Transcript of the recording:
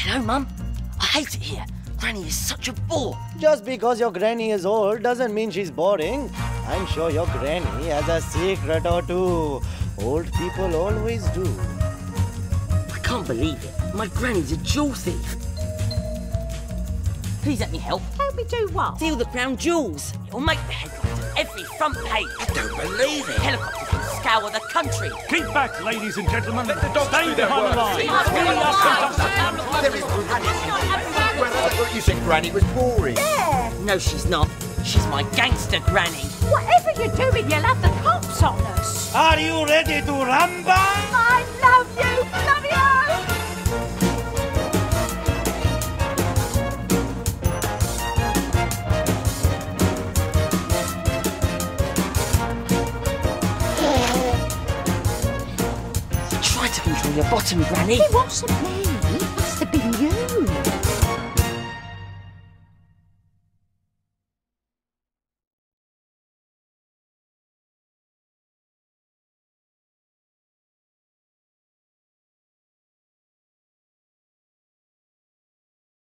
Hello, Mum. I hate it here. Granny is such a bore. Just because your granny is old doesn't mean she's boring. I'm sure your granny has a secret or two. Old people always do. I can't believe it. My granny's a jewel thief. Please let me help. Help me do what? Steal the crown jewels. It'll make the headlines of every front page. I don't believe it. Helicopters can scour the country. Keep back, ladies and gentlemen. Let the dogs Stay do their behind the work. line. There is Well, I thought you said Granny was boring. Yeah. No, she's not. She's my gangster granny. Whatever you're doing, you'll have the cops on us. Are you ready to rumble? I love you. Love you. Try to control your bottom, Granny. It wasn't me.